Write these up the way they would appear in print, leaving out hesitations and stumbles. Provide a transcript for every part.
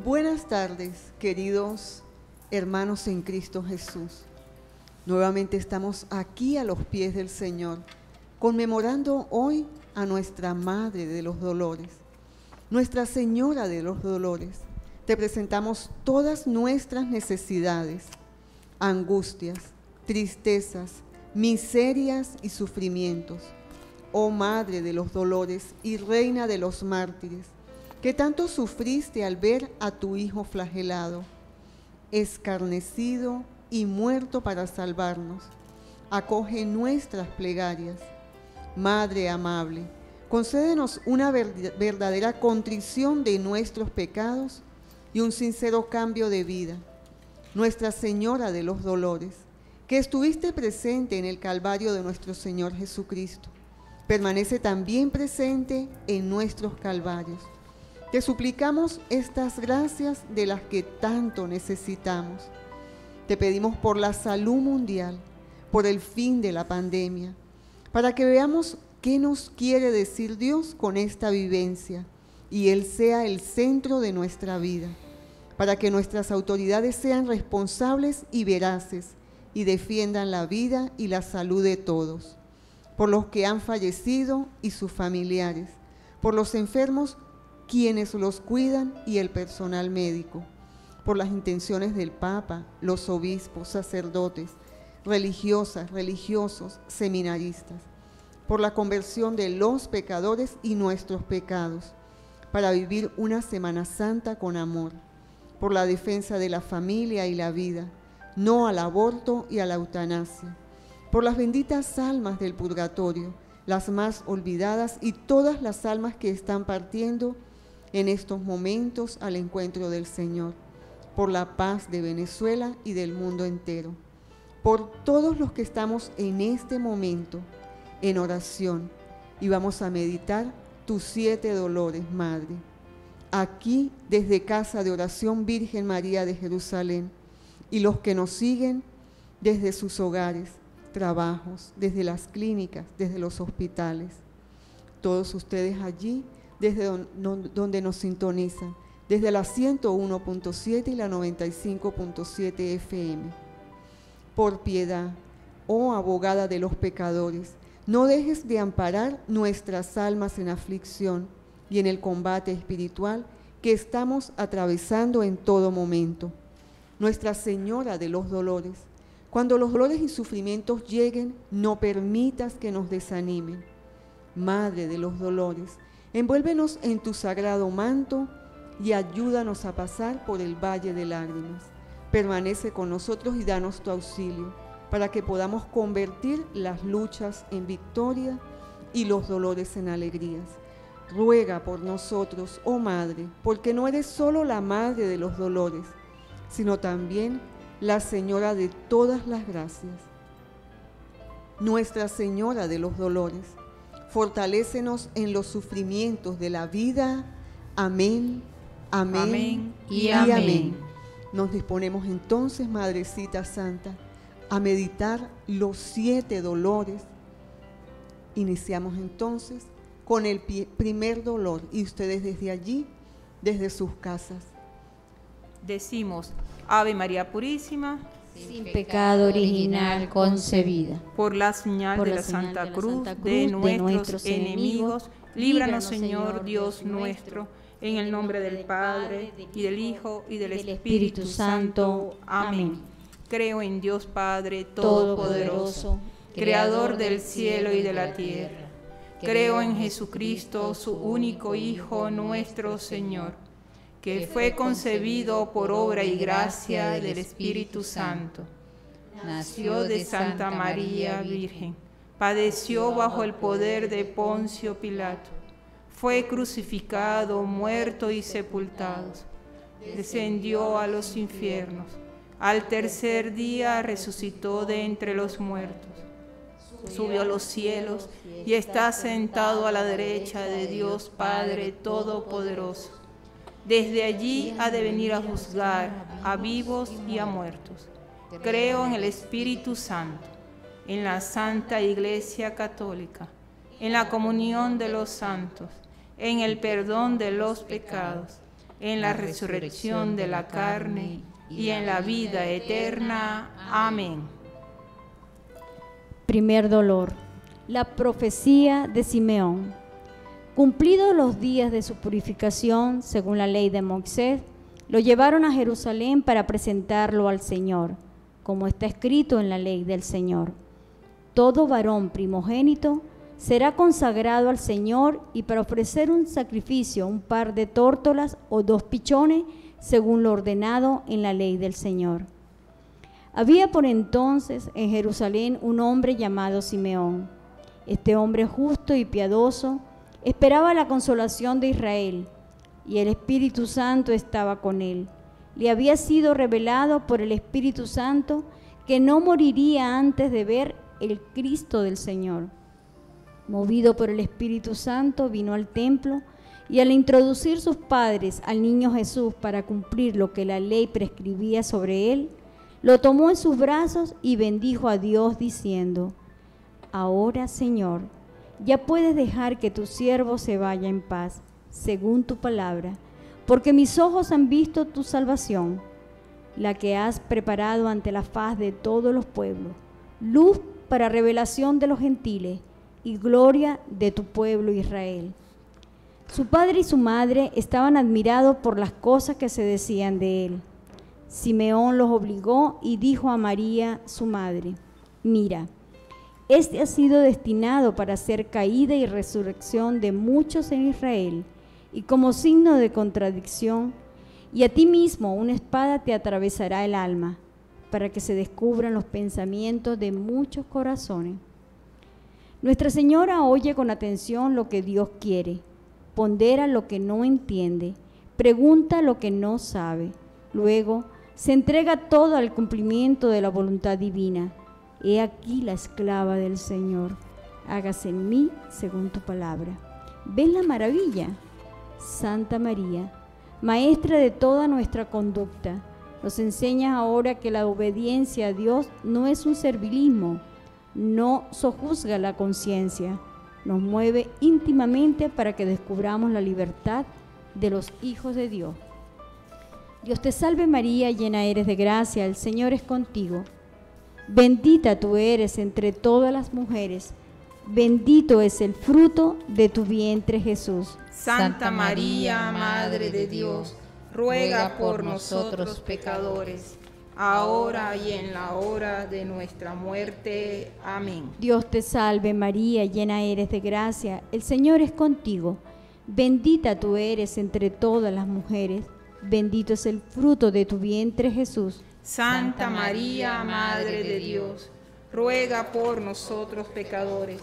buenas tardes, queridos hermanos en Cristo Jesús. Nuevamente estamos aquí a los pies del Señor, conmemorando hoy a nuestra Madre de los Dolores, Nuestra Señora de los Dolores. Te presentamos todas nuestras necesidades, angustias, tristezas, miserias y sufrimientos. Oh Madre de los Dolores y Reina de los Mártires, que tanto sufriste al ver a tu Hijo flagelado, escarnecido y muerto para salvarnos. Acoge nuestras plegarias. Madre amable, concédenos una verdadera contrición de nuestros pecados y un sincero cambio de vida. Nuestra Señora de los Dolores, que estuviste presente en el Calvario de nuestro Señor Jesucristo, permanece también presente en nuestros calvarios. Te suplicamos estas gracias de las que tanto necesitamos. Te pedimos por la salud mundial, por el fin de la pandemia, para que veamos qué nos quiere decir Dios con esta vivencia y Él sea el centro de nuestra vida, para que nuestras autoridades sean responsables y veraces y defiendan la vida y la salud de todos, por los que han fallecido y sus familiares, por los enfermos, quienes los cuidan y el personal médico, por las intenciones del Papa, los obispos, sacerdotes, religiosas, religiosos, seminaristas, por la conversión de los pecadores y nuestros pecados, para vivir una Semana Santa con amor, por la defensa de la familia y la vida, no al aborto y a la eutanasia, por las benditas almas del purgatorio, las más olvidadas y todas las almas que están partiendo en estos momentos al encuentro del Señor, por la paz de Venezuela y del mundo entero, por todos los que estamos en este momento en oración y vamos a meditar tus 7 dolores, Madre. Aquí, desde Casa de Oración Virgen María de Jerusalén, y los que nos siguen desde sus hogares, trabajos, desde las clínicas, desde los hospitales. Todos ustedes allí, desde donde nos sintonizan, desde la 101.7 y la 95.7 FM. Por piedad, oh abogada de los pecadores, no dejes de amparar nuestras almas en aflicción y en el combate espiritual que estamos atravesando en todo momento. Nuestra Señora de los Dolores, cuando los dolores y sufrimientos lleguen, no permitas que nos desanimen. Madre de los Dolores, envuélvenos en tu sagrado manto y ayúdanos a pasar por el valle de lágrimas. Permanece con nosotros y danos tu auxilio, para que podamos convertir las luchas en victoria y los dolores en alegrías. Ruega por nosotros, oh Madre, porque no eres solo la Madre de los Dolores, sino también la Señora de todas las gracias. Nuestra Señora de los Dolores, fortalécenos en los sufrimientos de la vida. Amén, amén, amén y amén. Nos disponemos entonces, Madrecita Santa, a meditar los 7 dolores. Iniciamos entonces con el primer dolor y ustedes desde allí, desde sus casas. Decimos, Ave María Purísima, sin pecado original concebida. Por la señal de la Santa Cruz de nuestros enemigos, líbranos, Señor Dios nuestro, en el nombre del Padre, y del Hijo, y del Espíritu Santo. Amén. Creo en Dios Padre Todopoderoso, Creador del cielo y de la tierra. Creo en Jesucristo, su único Hijo, nuestro Señor, que fue concebido por obra y gracia del Espíritu Santo. Nació de Santa María Virgen, padeció bajo el poder de Poncio Pilato, fue crucificado, muerto y sepultado, descendió a los infiernos, al tercer día resucitó de entre los muertos, subió a los cielos y está sentado a la derecha de Dios Padre Todopoderoso. Desde allí ha de venir a juzgar a vivos y a muertos. Creo en el Espíritu Santo, en la Santa Iglesia Católica, en la comunión de los santos, en el perdón de los pecados, en la resurrección de la carne y en la vida eterna. Amén. Primer dolor. La profecía de Simeón. Cumplidos los días de su purificación, según la ley de Moisés, lo llevaron a Jerusalén para presentarlo al Señor, como está escrito en la ley del Señor. Todo varón primogénito será consagrado al Señor, y para ofrecer un sacrificio, un par de tórtolas o 2 pichones, según lo ordenado en la ley del Señor. Había por entonces en Jerusalén un hombre llamado Simeón. Este hombre justo y piadoso esperaba la consolación de Israel, y el Espíritu Santo estaba con él. Le había sido revelado por el Espíritu Santo que no moriría antes de ver el Cristo del Señor. Movido por el Espíritu Santo, vino al templo, y al introducir sus padres al niño Jesús para cumplir lo que la ley prescribía sobre él, lo tomó en sus brazos y bendijo a Dios diciendo: Ahora, Señor, ya puedes dejar que tu siervo se vaya en paz, según tu palabra, porque mis ojos han visto tu salvación, la que has preparado ante la faz de todos los pueblos, luz para revelación de los gentiles y gloria de tu pueblo Israel. Su padre y su madre estaban admirados por las cosas que se decían de él. Simeón los obligó y dijo a María, su madre: Mira, este ha sido destinado para ser caída y resurrección de muchos en Israel, y como signo de contradicción, y a ti mismo una espada te atravesará el alma, para que se descubran los pensamientos de muchos corazones. Nuestra Señora oye con atención lo que Dios quiere, pondera lo que no entiende, pregunta lo que no sabe, luego se entrega todo al cumplimiento de la voluntad divina. He aquí la esclava del Señor, hágase en mí según tu palabra. ¿Ves la maravilla? Santa María, Maestra de toda nuestra conducta, nos enseñas ahora que la obediencia a Dios no es un servilismo, no sojuzga la conciencia, nos mueve íntimamente para que descubramos la libertad de los hijos de Dios. Dios te salve María, llena eres de gracia, el Señor es contigo. Bendita tú eres entre todas las mujeres, bendito es el fruto de tu vientre Jesús. Santa María, Madre de Dios, ruega por nosotros pecadores, ahora y en la hora de nuestra muerte. Amén. Dios te salve María, llena eres de gracia, el Señor es contigo. Bendita tú eres entre todas las mujeres, bendito es el fruto de tu vientre Jesús. Santa María, Madre de Dios, ruega por nosotros pecadores,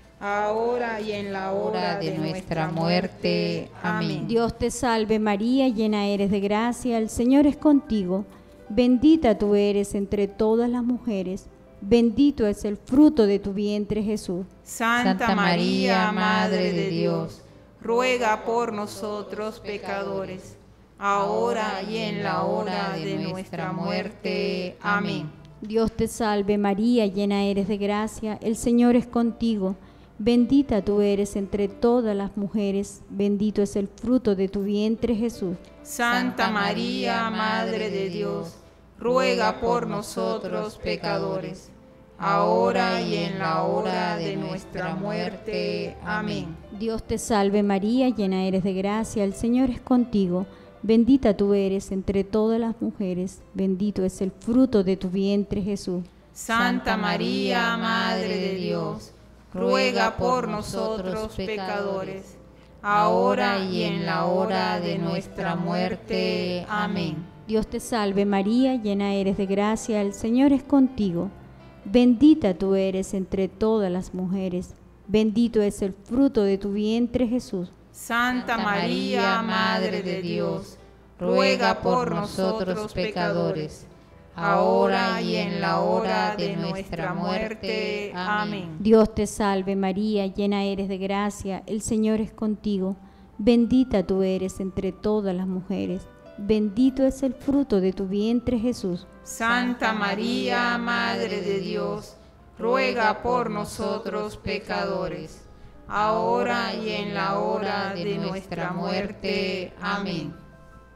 ahora y en la hora de nuestra muerte. Amén. Dios te salve María, llena eres de gracia, el Señor es contigo. Bendita tú eres entre todas las mujeres, bendito es el fruto de tu vientre Jesús. Santa María, Madre de Dios, ruega por nosotros pecadores, ahora y en la hora de nuestra muerte. Amén. Dios te salve María, llena eres de gracia, el Señor es contigo. Bendita tú eres entre todas las mujeres, bendito es el fruto de tu vientre Jesús. Santa María, Madre de Dios, ruega por nosotros pecadores, ahora y en la hora de nuestra muerte. Amén. Dios te salve María, llena eres de gracia, el Señor es contigo. Bendita tú eres entre todas las mujeres, bendito es el fruto de tu vientre Jesús. Santa María, Madre de Dios, ruega por nosotros pecadores, ahora y en la hora de nuestra muerte. Amén. Dios te salve María, llena eres de gracia, el Señor es contigo. Bendita tú eres entre todas las mujeres, bendito es el fruto de tu vientre Jesús. Santa María, Madre de Dios, ruega por nosotros pecadores, ahora y en la hora de nuestra muerte. Amén. Dios te salve María, llena eres de gracia, el Señor es contigo. Bendita tú eres entre todas las mujeres, bendito es el fruto de tu vientre Jesús. Santa María, Madre de Dios, ruega por nosotros pecadores, ahora y en la hora de nuestra muerte. Amén.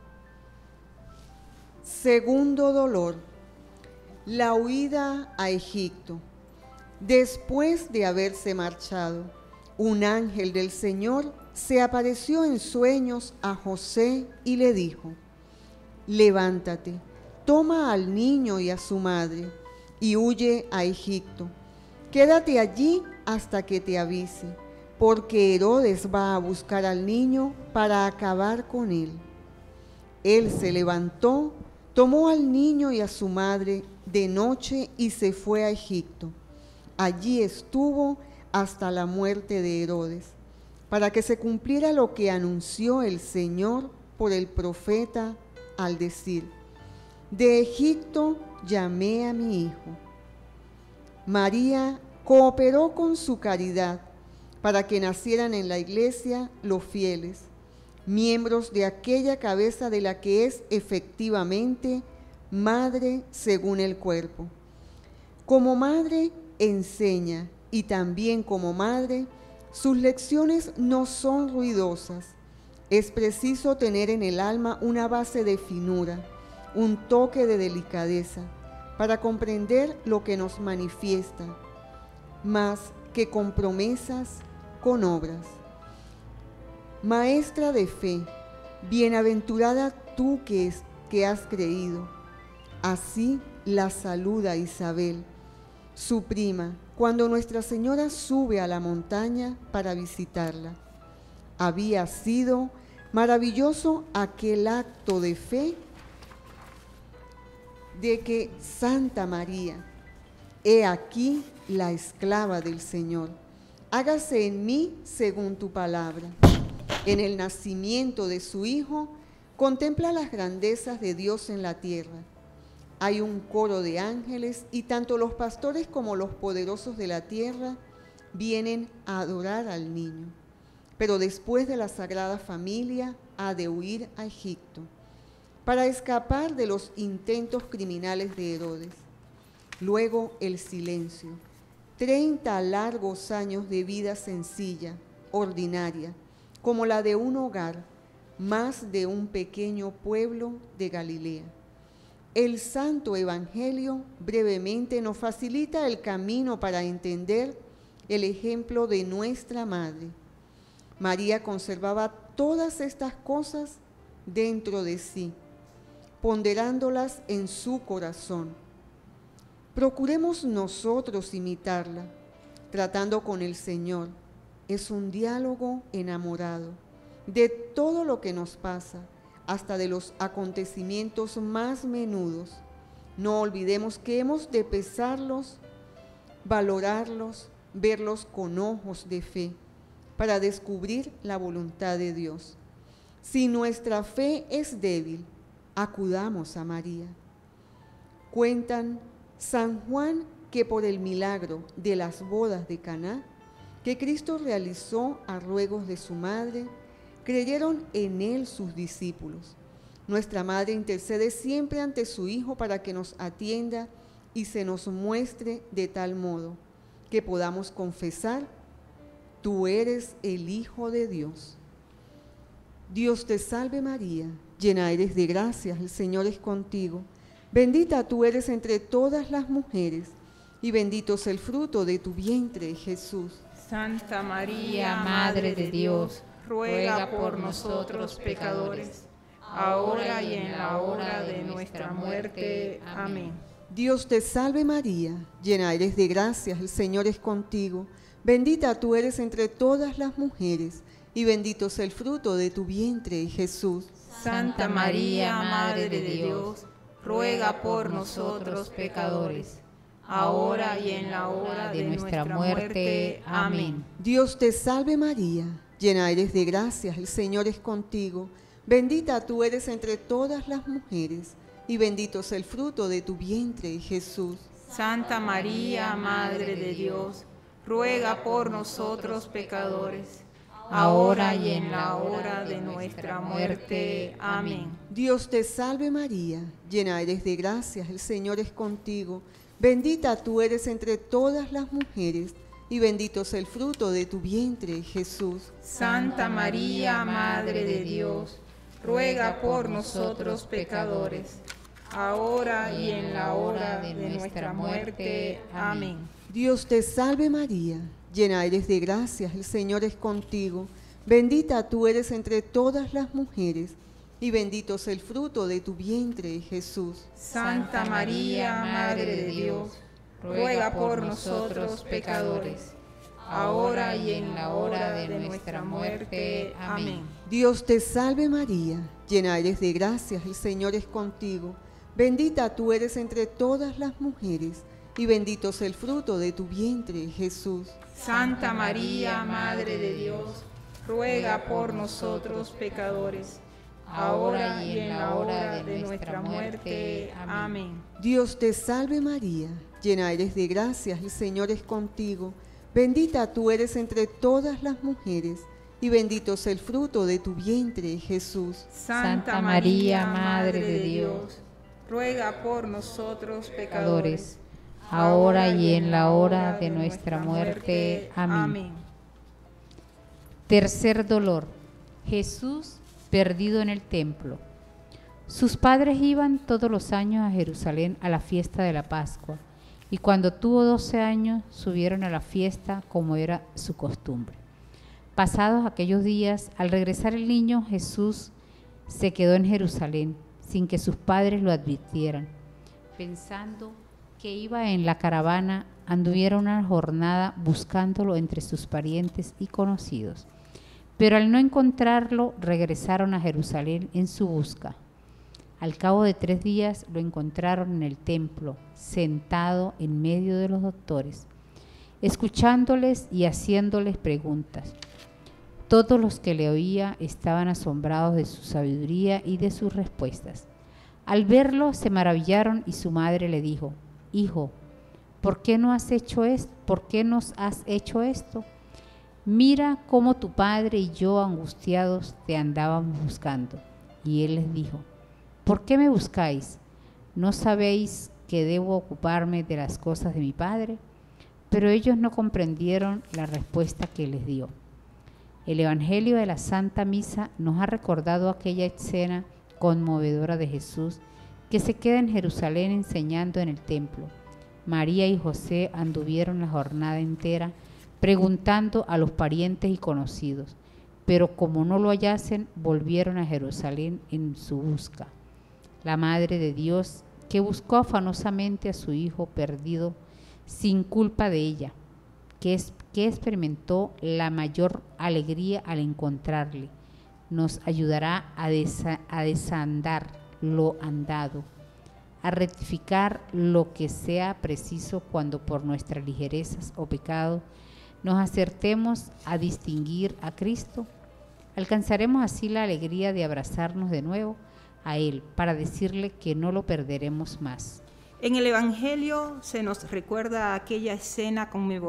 Segundo dolor, la huida a Egipto. Después de haberse marchado, un ángel del Señor se apareció en sueños a José y le dijo: levántate, toma al niño y a su madre y huye a Egipto. Quédate allí hasta que te avise, porque Herodes va a buscar al niño para acabar con él. Él se levantó, tomó al niño y a su madre de noche y se fue a Egipto. Allí estuvo hasta la muerte de Herodes, para que se cumpliera lo que anunció el Señor por el profeta al decir: de Egipto llamé a mi hijo. María cooperó con su caridad para que nacieran en la iglesia los fieles, miembros de aquella cabeza de la que es efectivamente madre según el cuerpo. Como madre enseña, y también como madre, sus lecciones no son ruidosas. Es preciso tener en el alma una base de finura, un toque de delicadeza, para comprender lo que nos manifiesta, más que con promesas, con obras. Maestra de fe, bienaventurada tú que has creído. Así la saluda Isabel, su prima, cuando Nuestra Señora sube a la montaña para visitarla. Había sido maravilloso aquel acto de fe de que Santa María, he aquí la esclava del Señor, hágase en mí según tu palabra. En el nacimiento de su Hijo, contempla las grandezas de Dios en la tierra. Hay un coro de ángeles y tanto los pastores como los poderosos de la tierra vienen a adorar al niño. Pero después de la Sagrada Familia ha de huir a Egipto para escapar de los intentos criminales de Herodes. Luego el silencio, 30 largos años de vida sencilla, ordinaria, como la de un hogar, más de un pequeño pueblo de Galilea. El Santo Evangelio brevemente nos facilita el camino para entender el ejemplo de nuestra Madre. María conservaba todas estas cosas dentro de sí, ponderándolas en su corazón. Procuremos nosotros imitarla, tratando con el Señor. Es un diálogo enamorado de todo lo que nos pasa, hasta de los acontecimientos más menudos. No olvidemos que hemos de pesarlos, valorarlos, verlos con ojos de fe, para descubrir la voluntad de Dios. Si nuestra fe es débil, acudamos a María. Cuentan San Juan que por el milagro de las bodas de Caná, que Cristo realizó a ruegos de su madre, creyeron en él sus discípulos. Nuestra Madre intercede siempre ante su Hijo para que nos atienda y se nos muestre de tal modo que podamos confesar: tú eres el Hijo de Dios. Dios te salve María, llena eres de gracia, el Señor es contigo. Bendita tú eres entre todas las mujeres, y bendito es el fruto de tu vientre, Jesús. Santa María, Madre de Dios, ruega por nosotros pecadores, ahora y en la hora de nuestra muerte. Amén. Dios te salve María, llena eres de gracia, el Señor es contigo. Bendita tú eres entre todas las mujeres, y bendito es el fruto de tu vientre, Jesús. Santa María, Madre de Dios, ruega por nosotros pecadores, ahora y en la hora de nuestra muerte. Amén. Dios te salve María, llena eres de gracia, el Señor es contigo. Bendita tú eres entre todas las mujeres, y bendito es el fruto de tu vientre, Jesús. Santa María, Madre de Dios, ruega por nosotros pecadores, ahora y en la hora de nuestra muerte. Amén. Dios te salve María, llena eres de gracia, el Señor es contigo. Bendita tú eres entre todas las mujeres, y bendito es el fruto de tu vientre, Jesús. Santa María, Madre de Dios, ruega por nosotros pecadores, ahora y en la hora de nuestra muerte. Amén. Dios te salve María, llena eres de gracia, el Señor es contigo. Bendita tú eres entre todas las mujeres, y bendito es el fruto de tu vientre, Jesús. Santa María, Madre de Dios, ruega por nosotros pecadores, ahora y en la hora de nuestra muerte. Amén. Dios te salve María, llena eres de gracia, el Señor es contigo. Bendita tú eres entre todas las mujeres, y bendito es el fruto de tu vientre, Jesús. Santa María, Madre de Dios, ruega por nosotros pecadores, ahora y en la hora de nuestra muerte. Amén. Dios te salve María, llena eres de gracia, el Señor es contigo. Bendita tú eres entre todas las mujeres, y bendito es el fruto de tu vientre, Jesús. Santa María, Madre de Dios, ruega por nosotros pecadores, ahora y en la hora de nuestra muerte. Amén. Tercer dolor. Jesús perdido en el templo. Sus padres iban todos los años a Jerusalén a la fiesta de la Pascua, y cuando tuvo 12 años subieron a la fiesta como era su costumbre. Pasados aquellos días, al regresar el niño, Jesús se quedó en Jerusalén sin que sus padres lo advirtieran. Pensando que iba en la caravana, anduvieron una jornada buscándolo entre sus parientes y conocidos. Pero al no encontrarlo, regresaron a Jerusalén en su busca. Al cabo de 3 días lo encontraron en el templo, sentado en medio de los doctores, escuchándoles y haciéndoles preguntas. Todos los que le oía estaban asombrados de su sabiduría y de sus respuestas. Al verlo se maravillaron y su madre le dijo: Hijo, ¿por qué nos has hecho esto? Mira cómo tu padre y yo angustiados te andábamos buscando. Y él les dijo: ¿Por qué me buscáis? ¿No sabéis que debo ocuparme de las cosas de mi padre? Pero ellos no comprendieron la respuesta que les dio. El Evangelio de la Santa Misa nos ha recordado aquella escena conmovedora de Jesús que se queda en Jerusalén enseñando en el templo. María y José anduvieron la jornada entera preguntando a los parientes y conocidos, pero como no lo hallasen, volvieron a Jerusalén en su busca. La Madre de Dios, que buscó afanosamente a su Hijo perdido sin culpa de ella, que experimentó la mayor alegría al encontrarle, nos ayudará a desandar lo andado, a rectificar lo que sea preciso cuando por nuestras ligerezas o pecados nos acertemos a distinguir a Cristo. Alcanzaremos así la alegría de abrazarnos de nuevo a Él para decirle que no lo perderemos más. En el Evangelio se nos recuerda aquella escena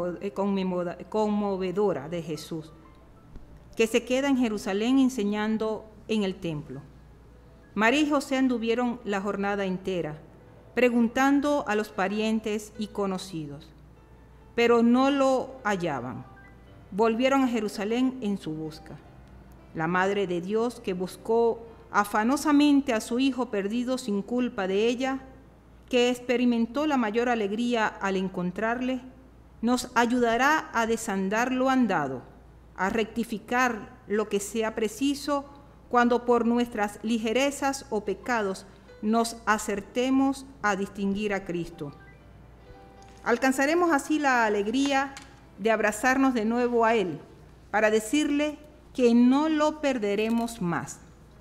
conmovedora de Jesús, que se queda en Jerusalén enseñando en el templo. María y José anduvieron la jornada entera, preguntando a los parientes y conocidos, pero no lo hallaban. Volvieron a Jerusalén en su busca. La Madre de Dios, que buscó afanosamente a su Hijo perdido sin culpa de ella, que experimentó la mayor alegría al encontrarle, nos ayudará a desandar lo andado, a rectificar lo que sea preciso cuando por nuestras ligerezas o pecados nos acertemos a distinguir a Cristo. Alcanzaremos así la alegría de abrazarnos de nuevo a Él, para decirle que no lo perderemos más.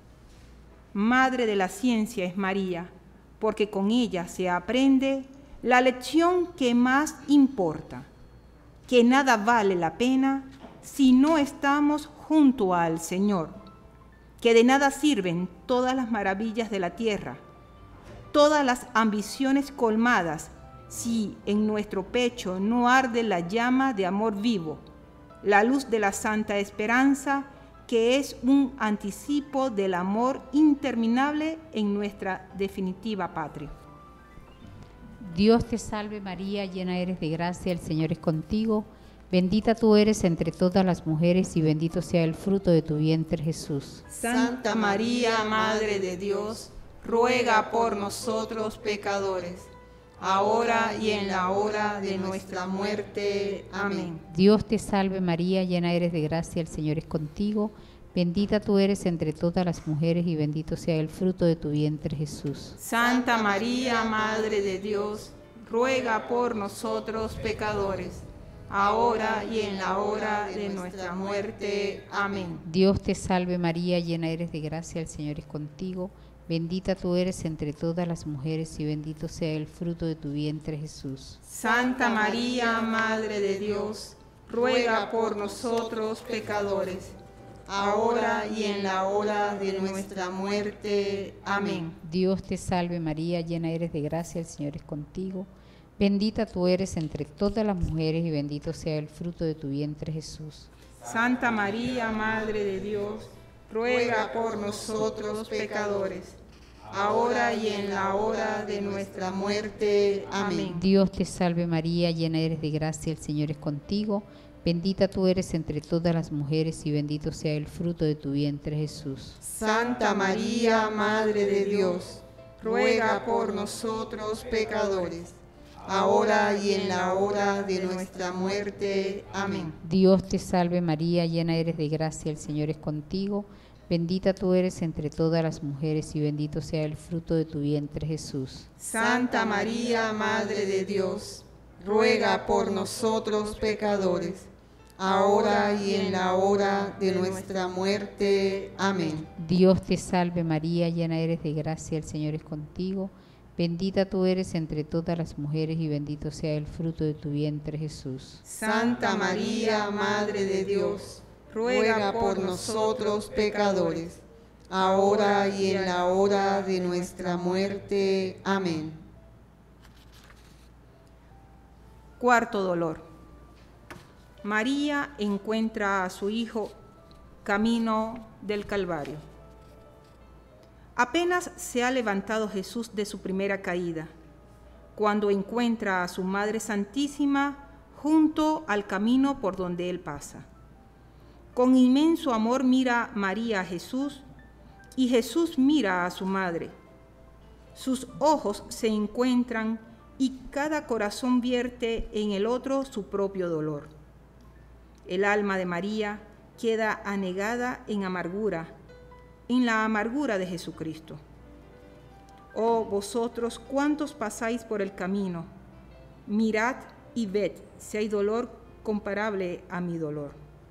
Madre de la ciencia es María, porque con ella se aprende la lección que más importa, que nada vale la pena si no estamos junto al Señor, que de nada sirven todas las maravillas de la tierra, todas las ambiciones colmadas, si en nuestro pecho no arde la llama de amor vivo, la luz de la santa esperanza, que es un anticipo del amor interminable en nuestra definitiva patria. Dios te salve María, llena eres de gracia, el Señor es contigo. Bendita tú eres entre todas las mujeres y bendito sea el fruto de tu vientre, Jesús. Santa María, Madre de Dios, ruega por nosotros pecadores, ahora y en la hora de nuestra muerte. Amén. Dios te salve María, llena eres de gracia, el Señor es contigo. Bendita tú eres entre todas las mujeres y bendito sea el fruto de tu vientre, Jesús. Santa María, Madre de Dios, ruega por nosotros pecadores, ahora y en la hora de nuestra muerte. Amén. Dios te salve María, llena eres de gracia, el Señor es contigo. Bendita tú eres entre todas las mujeres y bendito sea el fruto de tu vientre, Jesús. Santa María, Madre de Dios, ruega por nosotros pecadores, ahora y en la hora de nuestra muerte. Amén. Dios te salve María, llena eres de gracia, el Señor es contigo. Bendita tú eres entre todas las mujeres y bendito sea el fruto de tu vientre, Jesús. Santa María, Madre de Dios, ruega por nosotros pecadores, ahora y en la hora de nuestra muerte. Amén. Dios te salve María, llena eres de gracia, el Señor es contigo. Bendita tú eres entre todas las mujeres y bendito sea el fruto de tu vientre, Jesús. Santa María, Madre de Dios, ruega por nosotros pecadores, ahora y en la hora de nuestra muerte. Amén. Dios te salve María, llena eres de gracia, el Señor es contigo. Bendita tú eres entre todas las mujeres y bendito sea el fruto de tu vientre, Jesús. Santa María, Madre de Dios, ruega por nosotros pecadores, ahora y en la hora de nuestra muerte. Amén. Dios te salve María, llena eres de gracia, el Señor es contigo. Bendita tú eres entre todas las mujeres y bendito sea el fruto de tu vientre, Jesús. Santa María, Madre de Dios, ruega por nosotros pecadores, ahora y en la hora de nuestra muerte. Amén. Cuarto dolor. María encuentra a su hijo camino del Calvario. Apenas se ha levantado Jesús de su primera caída, cuando encuentra a su Madre Santísima junto al camino por donde él pasa. Con inmenso amor mira María a Jesús y Jesús mira a su madre. Sus ojos se encuentran y cada corazón vierte en el otro su propio dolor. El alma de María queda anegada en amargura, en la amargura de Jesucristo. Oh vosotros, ¿cuántos pasáis por el camino? Mirad y ved si hay dolor comparable a mi dolor.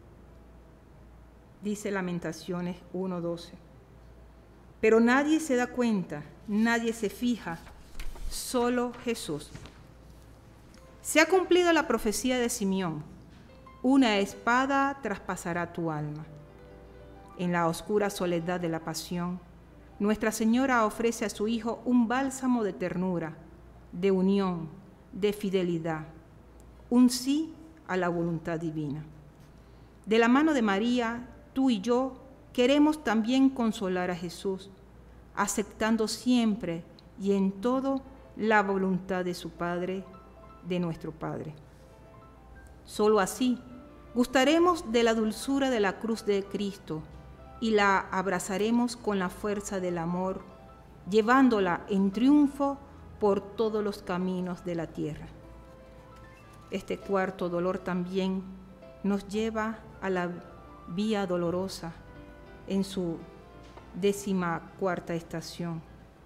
Dice Lamentaciones 1:12. Pero nadie se da cuenta, nadie se fija, solo Jesús. Se ha cumplido la profecía de Simeón: una espada traspasará tu alma. En la oscura soledad de la pasión, Nuestra Señora ofrece a su Hijo un bálsamo de ternura, de unión, de fidelidad, un sí a la voluntad divina. De la mano de María, tú y yo queremos también consolar a Jesús, aceptando siempre y en todo la voluntad de su Padre, de nuestro Padre. Solo así gustaremos de la dulzura de la cruz de Cristo y la abrazaremos con la fuerza del amor, llevándola en triunfo por todos los caminos de la tierra. Este cuarto dolor también nos lleva a la vía dolorosa en su 14ª estación,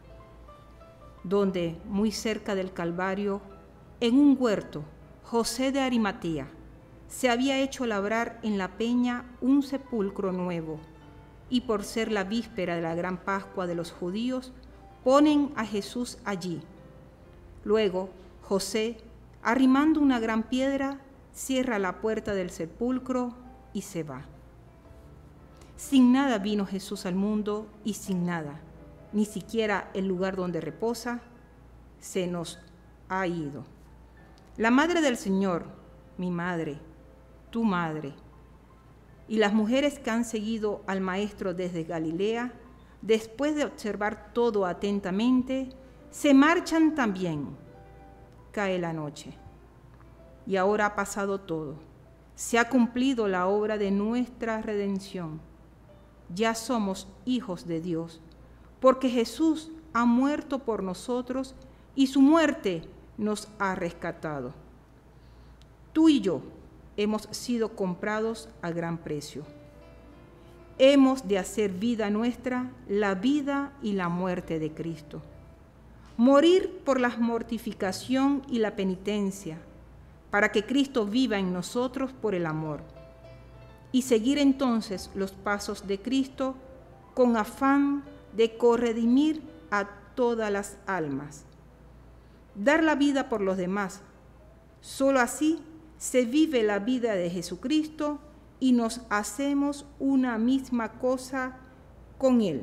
donde muy cerca del Calvario, en un huerto, José de Arimatea se había hecho labrar en la peña un sepulcro nuevo, y por ser la víspera de la gran Pascua de los judíos, ponen a Jesús allí. Luego, José, arrimando una gran piedra, cierra la puerta del sepulcro y se va. Sin nada vino Jesús al mundo y sin nada, ni siquiera el lugar donde reposa, se nos ha ido. La Madre del Señor, mi madre, tu madre, y las mujeres que han seguido al Maestro desde Galilea, después de observar todo atentamente, se marchan también. Cae la noche. Y ahora ha pasado todo. Se ha cumplido la obra de nuestra redención. Ya somos hijos de Dios, porque Jesús ha muerto por nosotros y su muerte nos ha rescatado. Tú y yo hemos sido comprados a gran precio. Hemos de hacer vida nuestra la vida y la muerte de Cristo. Morir por la mortificación y la penitencia, para que Cristo viva en nosotros por el amor. Y seguir entonces los pasos de Cristo con afán de corredimir a todas las almas. Dar la vida por los demás. Solo así se vive la vida de Jesucristo y nos hacemos una misma cosa con Él.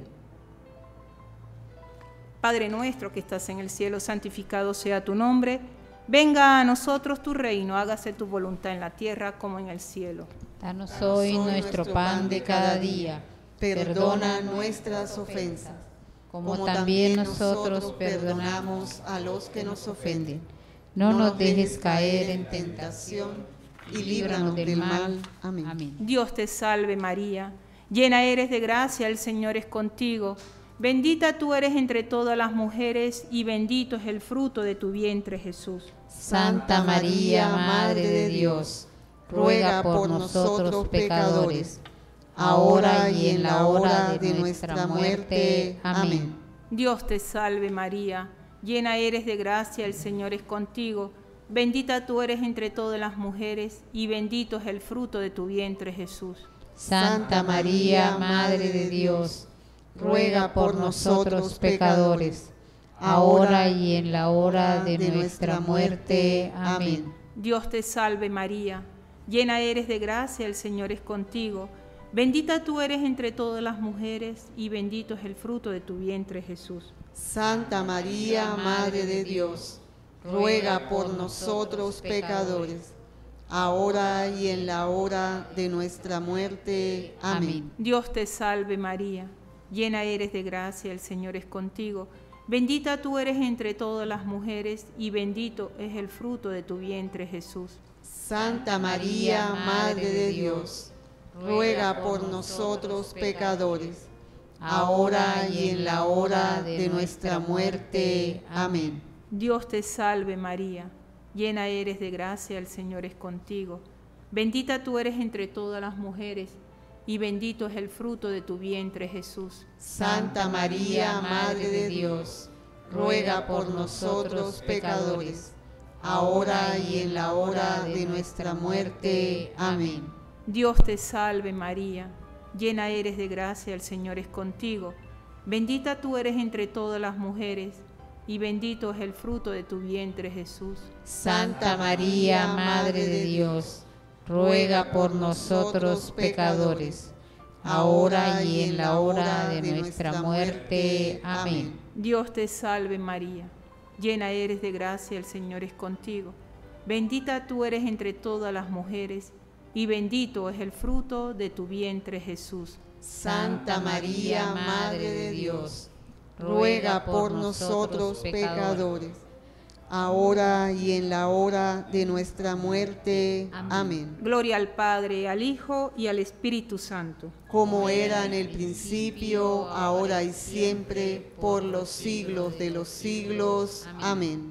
Padre nuestro que estás en el cielo, santificado sea tu nombre. Venga a nosotros tu reino, hágase tu voluntad en la tierra como en el cielo. Danos hoy nuestro pan de cada día. Perdona nuestras ofensas, como también nosotros perdonamos a los que nos ofenden. No nos dejes caer en tentación y líbranos del mal. Amén. Amén. Dios te salve María, llena eres de gracia, el Señor es contigo. Bendita tú eres entre todas las mujeres y bendito es el fruto de tu vientre, Jesús. Santa María, Madre de Dios, ruega por nosotros pecadores, ahora y en la hora de nuestra muerte. Amén. Dios te salve María, llena eres de gracia, el Señor es contigo. Bendita tú eres entre todas las mujeres y bendito es el fruto de tu vientre, Jesús. Santa María, Madre de Dios, ruega por nosotros pecadores, ahora y en la hora de nuestra muerte. Amén. Dios te salve María, llena eres de gracia, el Señor es contigo. Bendita tú eres entre todas las mujeres y bendito es el fruto de tu vientre, Jesús. Santa María, Madre de Dios, ruega por nosotros pecadores, ahora y en la hora de nuestra muerte. Amén. Dios te salve María, llena eres de gracia, el Señor es contigo. Bendita tú eres entre todas las mujeres y bendito es el fruto de tu vientre, Jesús. Santa María, Madre de Dios, ruega por nosotros pecadores, ahora y en la hora de nuestra muerte. Amén. Dios te salve María, llena eres de gracia, el Señor es contigo. Bendita tú eres entre todas las mujeres y bendito es el fruto de tu vientre, Jesús. Santa María, Madre de Dios, ruega por nosotros pecadores, ahora y en la hora de nuestra muerte. Amén. Dios te salve María, llena eres de gracia, el Señor es contigo. Bendita tú eres entre todas las mujeres y bendito es el fruto de tu vientre, Jesús. Santa María, Madre de Dios, ruega por nosotros pecadores, ahora y en la hora de nuestra muerte. Amén. Dios te salve María, llena eres de gracia, el Señor es contigo. Bendita tú eres entre todas las mujeres y bendito es el fruto de tu vientre, Jesús. Santa María, Madre de Dios, ruega por nosotros pecadores, ahora y en la hora de nuestra muerte. Amén. Gloria al Padre, al Hijo y al Espíritu Santo. Como era en el principio, ahora y siempre, por los siglos de los siglos. Amén.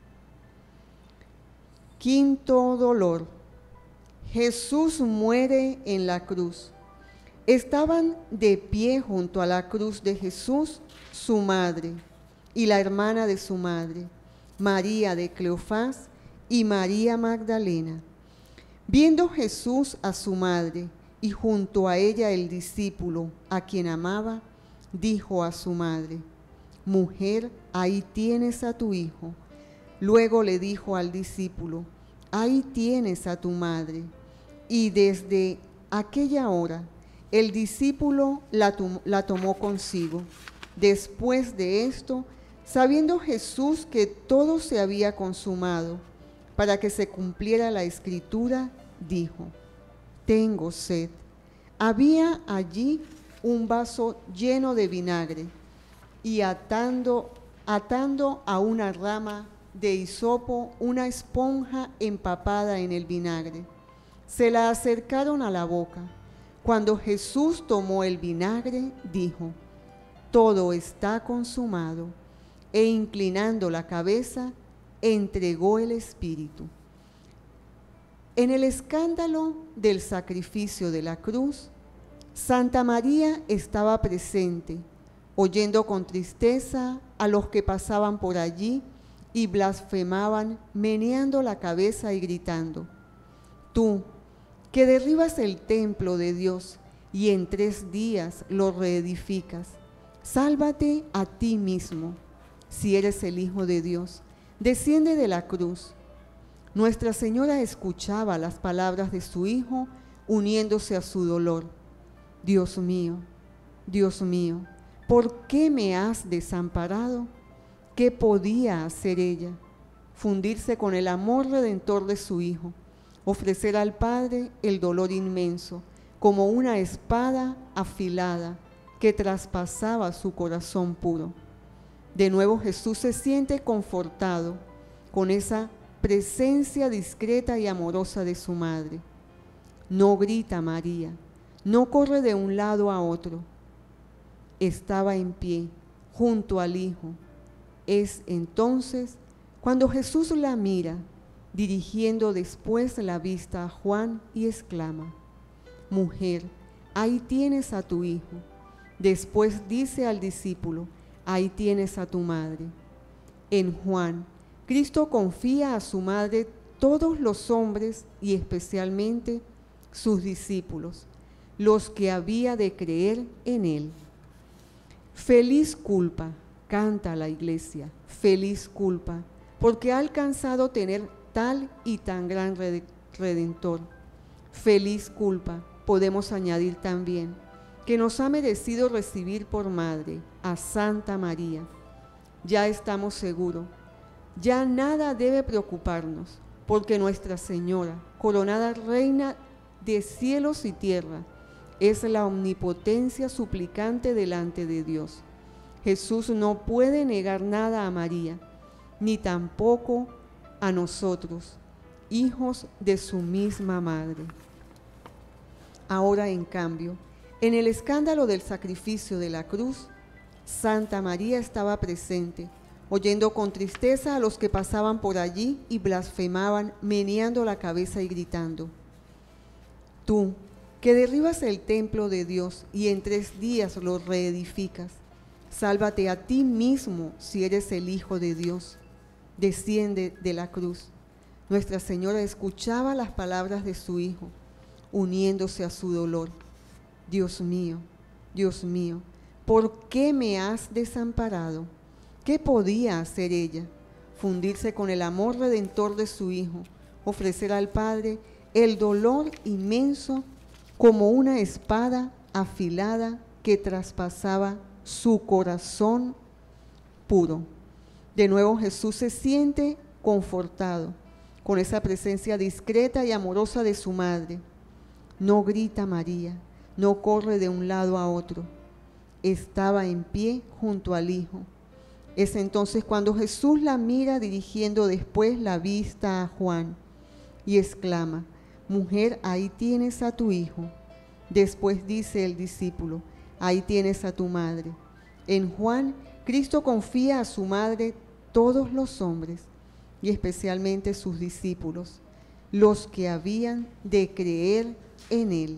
Quinto dolor. Jesús muere en la cruz. Estaban de pie junto a la cruz de Jesús su madre y la hermana de su madre, María de Cleofás y María Magdalena. Viendo Jesús a su madre y junto a ella el discípulo a quien amaba, dijo a su madre: Mujer, ahí tienes a tu hijo. Luego le dijo al discípulo: Ahí tienes a tu madre. Y desde aquella hora el discípulo la tomó consigo. Después de esto, sabiendo Jesús que todo se había consumado, para que se cumpliera la escritura, dijo: Tengo sed. Había allí un vaso lleno de vinagre, y atando a una rama de hisopo una esponja empapada en el vinagre, se la acercaron a la boca. Cuando Jesús tomó el vinagre, dijo: Todo está consumado. e inclinando la cabeza, entregó el espíritu. En el escándalo del sacrificio de la cruz, Santa María estaba presente, oyendo con tristeza a los que pasaban por allí y blasfemaban, meneando la cabeza y gritando: Tú, que derribas el templo de Dios y en 3 días lo reedificas, sálvate a ti mismo. Si eres el Hijo de Dios, desciende de la cruz. Nuestra Señora escuchaba las palabras de su Hijo, uniéndose a su dolor. Dios mío, ¿por qué me has desamparado? ¿Qué podía hacer ella? Fundirse con el amor redentor de su Hijo, ofrecer al Padre el dolor inmenso, como una espada afilada que traspasaba su corazón puro. De nuevo Jesús se siente confortado con esa presencia discreta y amorosa de su madre. No grita María, no corre de un lado a otro. Estaba en pie, junto al Hijo. Es entonces cuando Jesús la mira, dirigiendo después la vista a Juan y exclama: Mujer, ahí tienes a tu hijo. Después dice al discípulo: Ahí tienes a tu madre. En Juan, Cristo confía a su madre todos los hombres y especialmente sus discípulos, los que había de creer en él. Feliz culpa, canta la Iglesia, feliz culpa, porque ha alcanzado tener tal y tan gran Redentor. Feliz culpa, podemos añadir también, que nos ha merecido recibir por madre a Santa María. Ya estamos seguros, ya nada debe preocuparnos, porque Nuestra Señora, coronada Reina de cielos y tierra, es la omnipotencia suplicante delante de Dios. Jesús no puede negar nada a María, ni tampoco a nosotros, hijos de su misma madre. Ahora, en cambio, en el escándalo del sacrificio de la cruz, Santa María estaba presente, oyendo con tristeza a los que pasaban por allí y blasfemaban, meneando la cabeza y gritando: Tú, que derribas el templo de Dios y en 3 días lo reedificas, sálvate a ti mismo si eres el Hijo de Dios. Desciende de la cruz. Nuestra Señora escuchaba las palabras de su Hijo, uniéndose a su dolor. Dios mío, ¿por qué me has desamparado? ¿Qué podía hacer ella? Fundirse con el amor redentor de su Hijo, ofrecer al Padre el dolor inmenso como una espada afilada que traspasaba su corazón puro. De nuevo Jesús se siente confortado con esa presencia discreta y amorosa de su madre. No grita María, no corre de un lado a otro. Estaba en pie junto al Hijo. Es entonces cuando Jesús la mira, dirigiendo después la vista a Juan y exclama: Mujer, ahí tienes a tu hijo. Después dice el discípulo: Ahí tienes a tu madre. En Juan, Cristo confía a su madre todos los hombres y especialmente sus discípulos, los que habían de creer en él.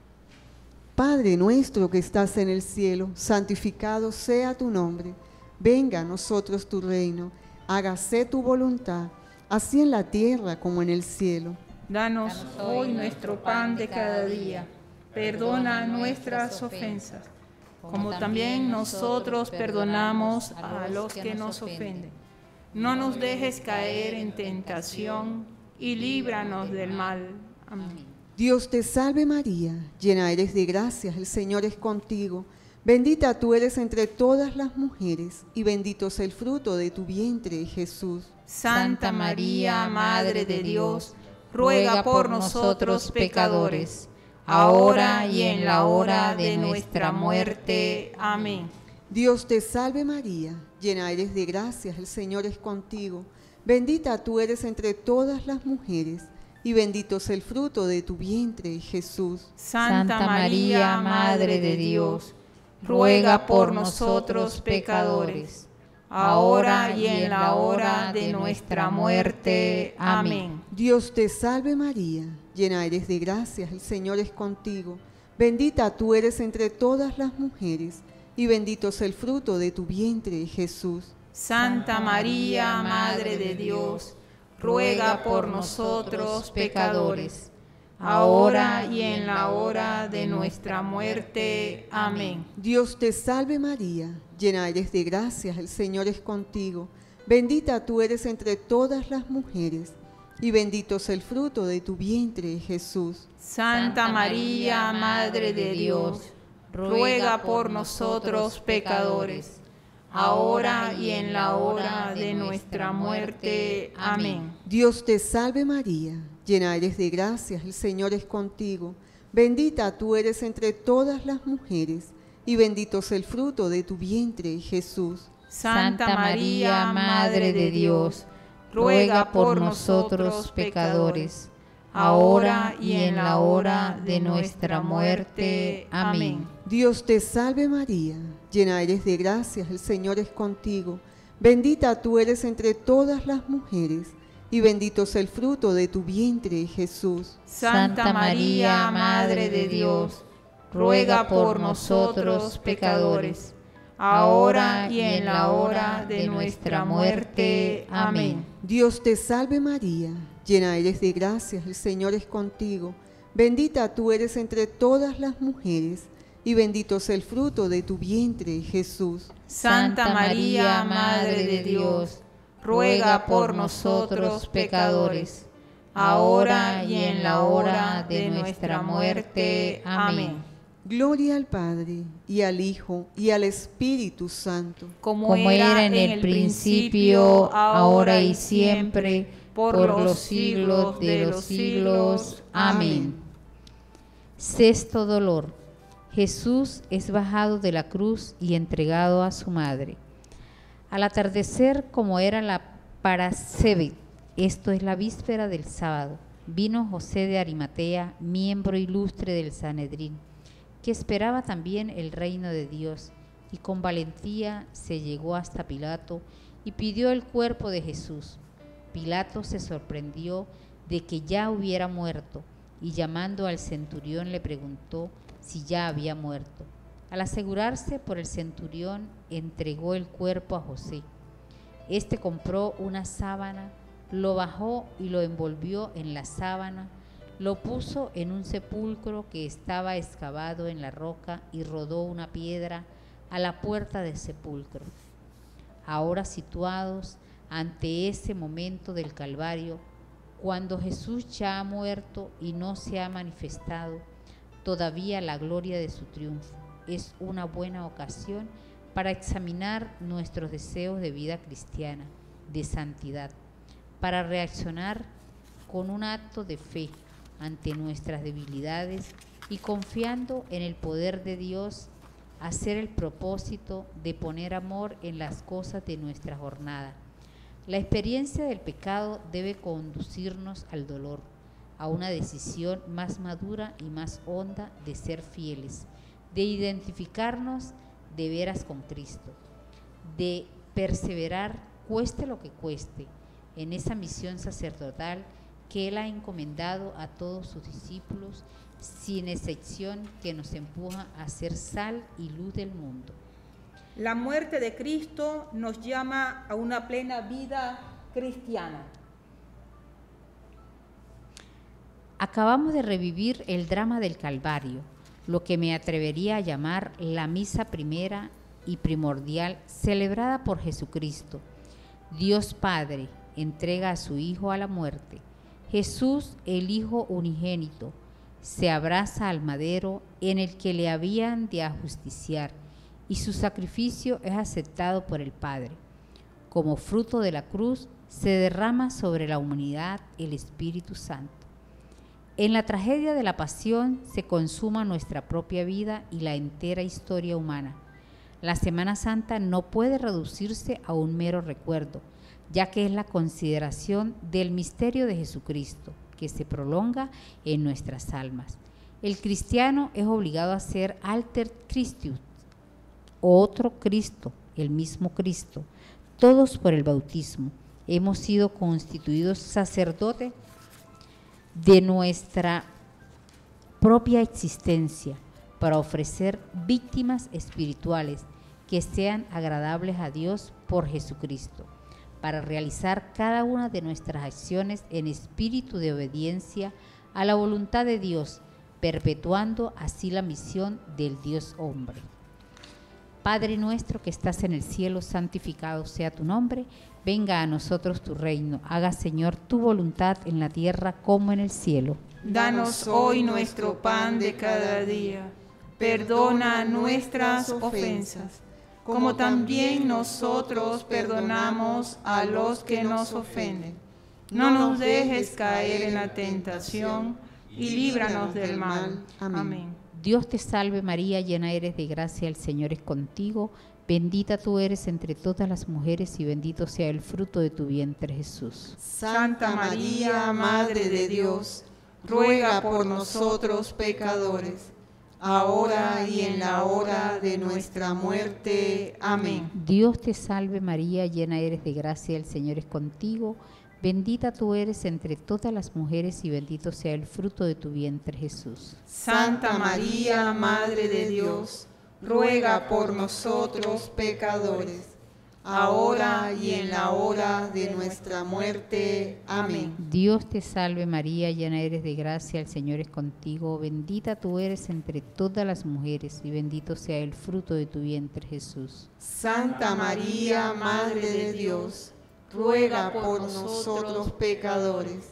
Padre nuestro que estás en el cielo, santificado sea tu nombre. Venga a nosotros tu reino. Hágase tu voluntad, así en la tierra como en el cielo. Danos hoy nuestro pan de cada día. Perdona nuestras ofensas, como también nosotros perdonamos a los que nos ofenden. No nos dejes caer en tentación y líbranos del mal. Amén. Dios te salve María, llena eres de gracia, el Señor es contigo. Bendita tú eres entre todas las mujeres y bendito es el fruto de tu vientre, Jesús. Santa María, Madre de Dios, ruega por nosotros pecadores, ahora y en la hora de nuestra muerte. Amén. Dios te salve María, llena eres de gracia, el Señor es contigo. Bendita tú eres entre todas las mujeres y bendito es el fruto de tu vientre, Jesús. Santa María, Madre de Dios, ruega por nosotros pecadores, ahora y en la hora de nuestra muerte. Amén. Dios te salve María, llena eres de gracia, el Señor es contigo. Bendita tú eres entre todas las mujeres, y bendito es el fruto de tu vientre, Jesús. Santa María, Madre de Dios, ruega por nosotros pecadores, ahora y en la hora de nuestra muerte. Amén. Dios te salve María, llena eres de gracia, el Señor es contigo. Bendita tú eres entre todas las mujeres, y bendito es el fruto de tu vientre, Jesús. Santa María, Madre de Dios, ruega por nosotros pecadores, ahora y en la hora de nuestra muerte. Amén. Dios te salve María, llena eres de gracia, el Señor es contigo. Bendita tú eres entre todas las mujeres, y bendito es el fruto de tu vientre, Jesús. Santa María, Madre de Dios, ruega por nosotros pecadores, ahora y en la hora de nuestra muerte. Amén. Dios te salve María, llena eres de gracia, el Señor es contigo. Bendita tú eres entre todas las mujeres, y bendito es el fruto de tu vientre, Jesús. Santa María, Madre de Dios, ruega por nosotros pecadores, ahora y en la hora de nuestra muerte. Amén. Dios te salve María, llena eres de gracia, el Señor es contigo. Bendita tú eres entre todas las mujeres, y bendito es el fruto de tu vientre, Jesús. Santa María, Madre de Dios, ruega por nosotros pecadores, ahora y en la hora de nuestra muerte. Amén. Gloria al Padre, y al Hijo, y al Espíritu Santo. Como era en el principio, ahora y siempre, por los siglos de los siglos. Amén. Sexto dolor. Jesús es bajado de la cruz y entregado a su madre. Al atardecer, como era la Parasceve, esto es la víspera del sábado, vino José de Arimatea, miembro ilustre del Sanedrín, que esperaba también el reino de Dios, y con valentía se llegó hasta Pilato y pidió el cuerpo de Jesús. Pilato se sorprendió de que ya hubiera muerto, y llamando al centurión le preguntó si ya había muerto. Al asegurarse por el centurión, entregó el cuerpo a José. Este compró una sábana, lo bajó y lo envolvió en la sábana, lo puso en un sepulcro que estaba excavado en la roca y rodó una piedra a la puerta del sepulcro. Ahora situados ante ese momento del Calvario, cuando Jesús ya ha muerto y no se ha manifestado todavía la gloria de su triunfo, es una buena ocasión para examinar nuestros deseos de vida cristiana, de santidad, para reaccionar con un acto de fe ante nuestras debilidades y confiando en el poder de Dios, hacer el propósito de poner amor en las cosas de nuestra jornada. La experiencia del pecado debe conducirnos al dolor, a una decisión más madura y más honda de ser fieles, de identificarnos de veras con Cristo, de perseverar, cueste lo que cueste, en esa misión sacerdotal que Él ha encomendado a todos sus discípulos, sin excepción, que nos empuja a ser sal y luz del mundo. La muerte de Cristo nos llama a una plena vida cristiana. Acabamos de revivir el drama del Calvario, lo que me atrevería a llamar la misa primera y primordial celebrada por Jesucristo. Dios Padre entrega a su Hijo a la muerte. Jesús, el Hijo unigénito, se abraza al madero en el que le habían de ajusticiar, y su sacrificio es aceptado por el Padre. Como fruto de la cruz se derrama sobre la humanidad el Espíritu Santo. En la tragedia de la pasión se consuma nuestra propia vida y la entera historia humana. La Semana Santa no puede reducirse a un mero recuerdo, ya que es la consideración del misterio de Jesucristo, que se prolonga en nuestras almas. El cristiano es obligado a ser alter Christus, otro Cristo, el mismo Cristo, todos por el bautismo hemos sido constituidos sacerdotes de nuestra propia existencia para ofrecer víctimas espirituales que sean agradables a Dios por Jesucristo, para realizar cada una de nuestras acciones en espíritu de obediencia a la voluntad de Dios, perpetuando así la misión del Dios hombre. Padre nuestro que estás en el cielo, santificado sea tu nombre, venga a nosotros tu reino, haga Señor tu voluntad en la tierra como en el cielo. Danos hoy nuestro pan de cada día, perdona nuestras ofensas, como también nosotros perdonamos a los que nos ofenden. No nos dejes caer en la tentación y líbranos del mal. Amén. Dios te salve María, llena eres de gracia, el Señor es contigo. Bendita tú eres entre todas las mujeres y bendito sea el fruto de tu vientre, Jesús. Santa María, Madre de Dios, ruega por nosotros pecadores, ahora y en la hora de nuestra muerte. Amén. Dios te salve María, llena eres de gracia, el Señor es contigo. Bendita tú eres entre todas las mujeres y bendito sea el fruto de tu vientre, Jesús. Santa María, Madre de Dios, ruega por nosotros pecadores, ahora y en la hora de nuestra muerte. Amén. Dios te salve María, llena eres de gracia, el Señor es contigo. Bendita tú eres entre todas las mujeres y bendito sea el fruto de tu vientre, Jesús. Santa María, Madre de Dios, ruega por nosotros pecadores,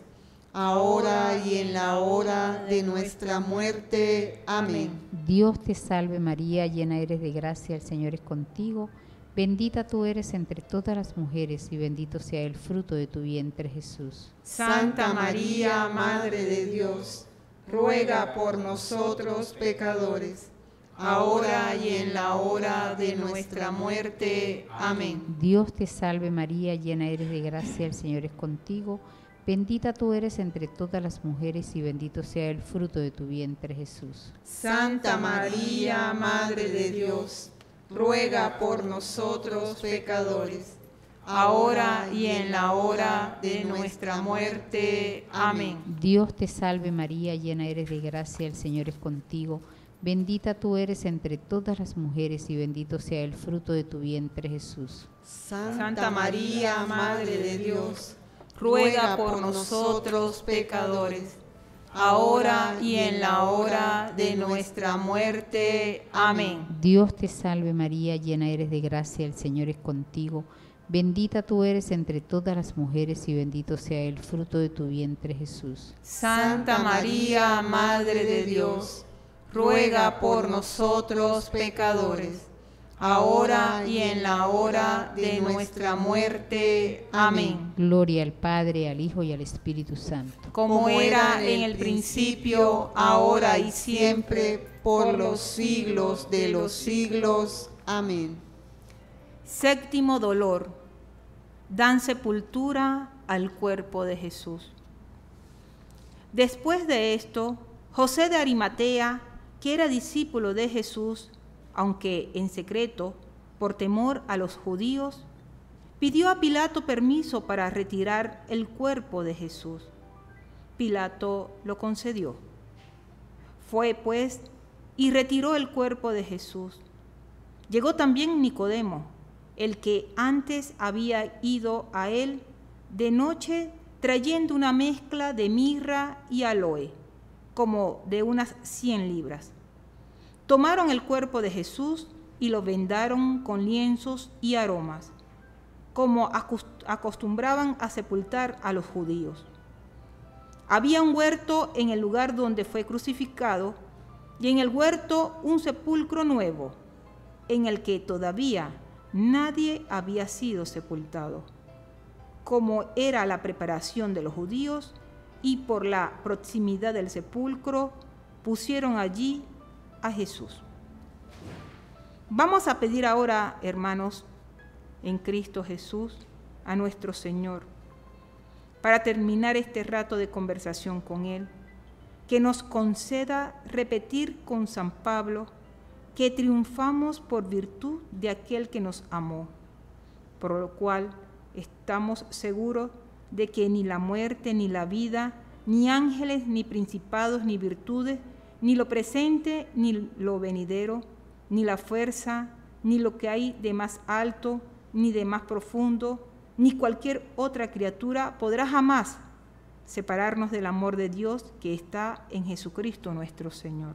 ahora y en la hora de nuestra muerte. Amén. Dios te salve María, llena eres de gracia, el Señor es contigo. Bendita tú eres entre todas las mujeres y bendito sea el fruto de tu vientre, Jesús. Santa María, Madre de Dios, ruega por nosotros pecadores, ahora y en la hora de nuestra muerte. Amén. Dios te salve María, llena eres de gracia, el Señor es contigo. Bendita tú eres entre todas las mujeres y bendito sea el fruto de tu vientre, Jesús. Santa María, Madre de Dios, ruega por nosotros pecadores, ahora y en la hora de nuestra muerte. Amén. Dios te salve María, llena eres de gracia, el Señor es contigo. Bendita tú eres entre todas las mujeres y bendito sea el fruto de tu vientre, Jesús. Santa María, Madre de Dios, ruega por nosotros pecadores, ahora y en la hora de nuestra muerte. Amén. Dios te salve María, llena eres de gracia, el Señor es contigo. Bendita tú eres entre todas las mujeres y bendito sea el fruto de tu vientre, Jesús. Santa María, Madre de Dios, ruega por nosotros pecadores, ahora y en la hora de nuestra muerte. Amén. Gloria al Padre, al Hijo y al Espíritu Santo. Como era en el principio, ahora y siempre, por los siglos de los siglos. Amén. Séptimo dolor. Dan sepultura al cuerpo de Jesús. Después de esto, José de Arimatea, que era discípulo de Jesús, aunque en secreto, por temor a los judíos, pidió a Pilato permiso para retirar el cuerpo de Jesús. Pilato lo concedió. Fue, pues, y retiró el cuerpo de Jesús. Llegó también Nicodemo, el que antes había ido a él de noche trayendo una mezcla de mirra y aloe, como de unas 100 libras. Tomaron el cuerpo de Jesús y lo vendaron con lienzos y aromas, como acostumbraban a sepultar a los judíos. Había un huerto en el lugar donde fue crucificado, y en el huerto un sepulcro nuevo, en el que todavía nadie había sido sepultado. Como era la preparación de los judíos, y por la proximidad del sepulcro, pusieron allí a Jesús. Vamos a pedir ahora, hermanos, en Cristo Jesús, a nuestro Señor, para terminar este rato de conversación con Él, que nos conceda repetir con San Pablo que triunfamos por virtud de aquel que nos amó, por lo cual estamos seguros de que ni la muerte, ni la vida, ni ángeles, ni principados, ni virtudes, ni lo presente, ni lo venidero, ni la fuerza, ni lo que hay de más alto, ni de más profundo, ni cualquier otra criatura podrá jamás separarnos del amor de Dios que está en Jesucristo nuestro Señor.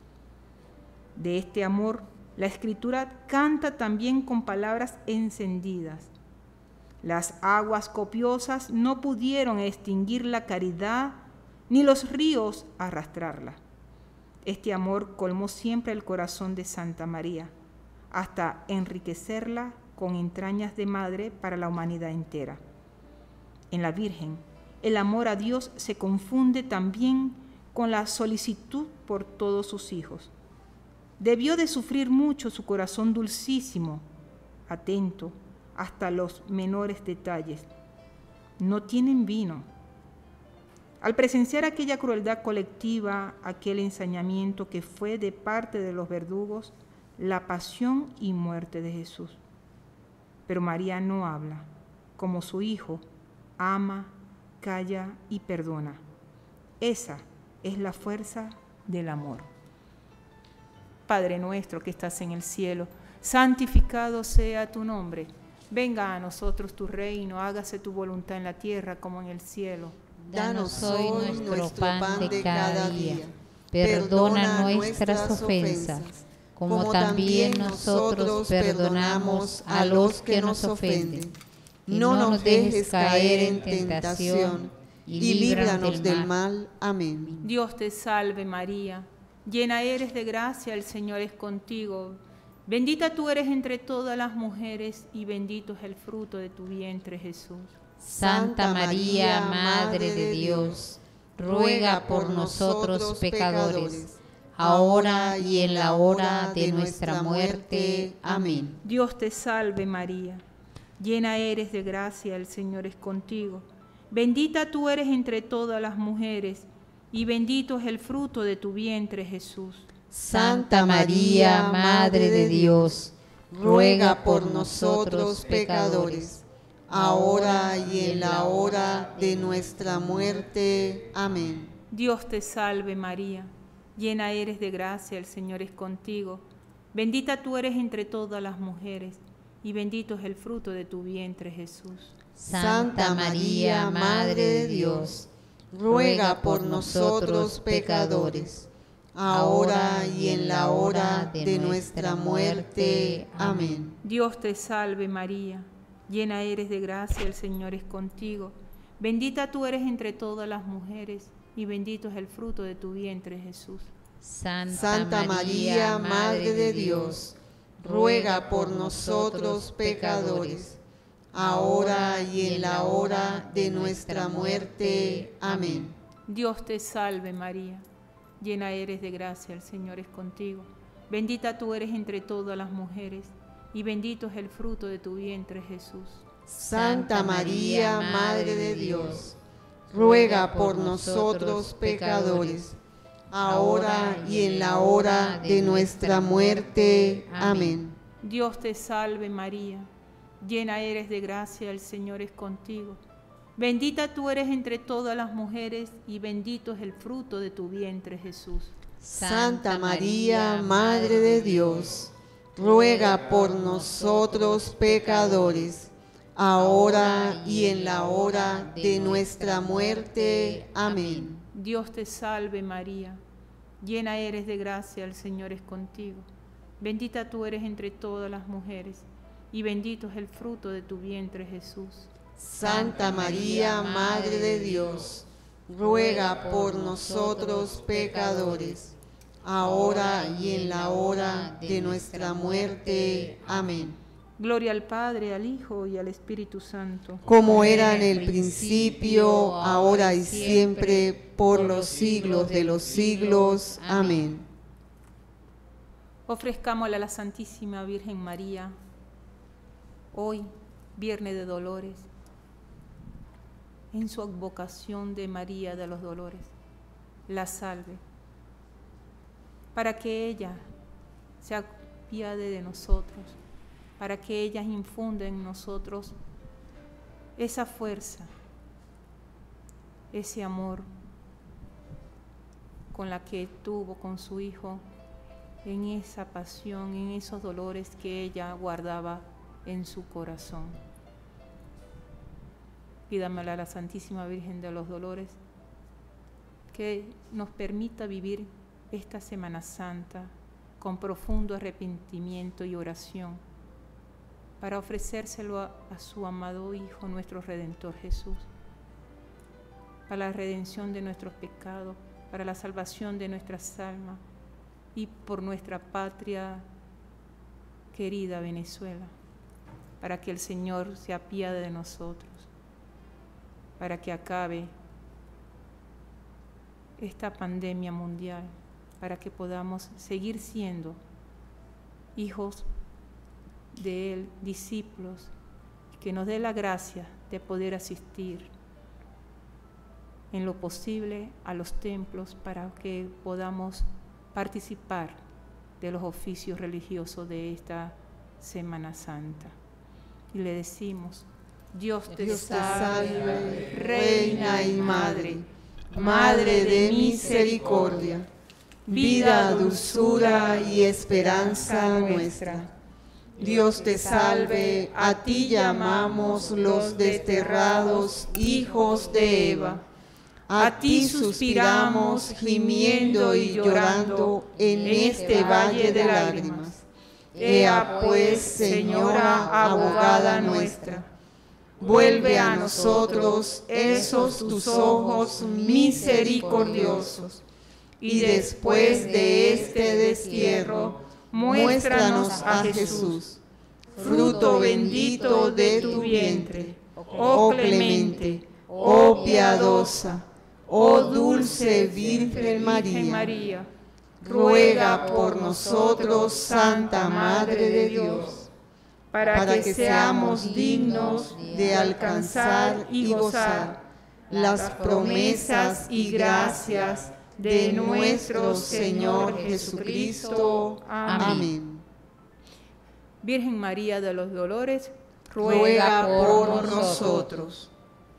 De este amor, la Escritura canta también con palabras encendidas. Las aguas copiosas no pudieron extinguir la caridad, ni los ríos arrastrarla. Este amor colmó siempre el corazón de Santa María, hasta enriquecerla con entrañas de madre para la humanidad entera. En la Virgen, el amor a Dios se confunde también con la solicitud por todos sus hijos. Debió de sufrir mucho su corazón dulcísimo, atento hasta los menores detalles. No tienen vino. Al presenciar aquella crueldad colectiva, aquel ensañamiento que fue de parte de los verdugos, la pasión y muerte de Jesús. Pero María no habla, como su Hijo, ama, calla y perdona. Esa es la fuerza del amor. Padre nuestro que estás en el cielo, santificado sea tu nombre. Venga a nosotros tu reino, hágase tu voluntad en la tierra como en el cielo. Danos hoy nuestro pan de cada día. Perdona nuestras ofensas, como también nosotros perdonamos a los que nos ofenden. No nos dejes caer en tentación y líbranos del mal. Amén. Dios te salve María, llena eres de gracia, el Señor es contigo. Bendita tú eres entre todas las mujeres y bendito es el fruto de tu vientre, Jesús. Santa María, Madre de Dios, ruega por nosotros pecadores, ahora y en la hora de nuestra muerte. Amén. Dios te salve María, llena eres de gracia, el Señor es contigo. Bendita tú eres entre todas las mujeres y bendito es el fruto de tu vientre, Jesús. Santa María, Madre de Dios, ruega por nosotros pecadores, ahora y en la hora de nuestra muerte. Amén. Dios te salve María, llena eres de gracia, el Señor es contigo. Bendita tú eres entre todas las mujeres y bendito es el fruto de tu vientre, Jesús. Santa María, Madre de Dios, ruega por nosotros pecadores, ahora y en la hora de nuestra muerte. Amén. Dios te salve María, llena eres de gracia, el Señor es contigo. Bendita tú eres entre todas las mujeres y bendito es el fruto de tu vientre, Jesús. Santa María, Madre de Dios, ruega por nosotros pecadores, ahora y en la hora de nuestra muerte. Amén. Dios te salve María, llena eres de gracia, el Señor es contigo. Bendita tú eres entre todas las mujeres y bendito es el fruto de tu vientre, Jesús. Santa María, Madre de Dios, ruega por nosotros pecadores, ahora y en la hora de nuestra muerte. Amén. Dios te salve María, llena eres de gracia, el Señor es contigo. Bendita tú eres entre todas las mujeres y bendito es el fruto de tu vientre, Jesús. Santa María, Madre de Dios, ruega por nosotros pecadores, ahora y en la hora de nuestra muerte. Amén. Dios te salve María, llena eres de gracia, el Señor es contigo. Bendita tú eres entre todas las mujeres y bendito es el fruto de tu vientre, Jesús. Santa María, Madre de Dios, ruega por nosotros pecadores, ahora y en la hora de nuestra muerte. Amén. Gloria al Padre, al Hijo y al Espíritu Santo. Como era en el principio, ahora y siempre, por los siglos de los siglos. Amén. Ofrezcámosle a la Santísima Virgen María, hoy, Viernes de Dolores, en su advocación de María de los Dolores, la salve, para que ella se apiade de nosotros para que ellas infunden en nosotros esa fuerza, ese amor con la que tuvo con su hijo, en esa pasión, en esos dolores que ella guardaba en su corazón. Pídamela a la Santísima Virgen de los Dolores que nos permita vivir esta Semana Santa con profundo arrepentimiento y oración para ofrecérselo a su amado Hijo, nuestro Redentor Jesús, para la redención de nuestros pecados, para la salvación de nuestras almas y por nuestra patria querida Venezuela, para que el Señor se apiade de nosotros, para que acabe esta pandemia mundial, para que podamos seguir siendo hijos de Él, discípulos, que nos dé la gracia de poder asistir en lo posible a los templos para que podamos participar de los oficios religiosos de esta Semana Santa. Y le decimos: Dios te salve, Reina y Madre, Madre de misericordia, vida, dulzura y esperanza nuestra. Dios te salve, a ti llamamos los desterrados hijos de Eva. A ti suspiramos gimiendo y llorando en este valle de lágrimas. Ea pues, Señora abogada nuestra, vuelve a nosotros esos tus ojos misericordiosos, y después de este destierro, muéstranos a Jesús, fruto bendito de tu vientre, oh clemente, oh piadosa, oh dulce Virgen María, ruega por nosotros, Santa Madre de Dios, para que seamos dignos de alcanzar y gozar las promesas y gracias de nuestro Señor Jesucristo. Amén. Virgen María de los Dolores, ruega por nosotros.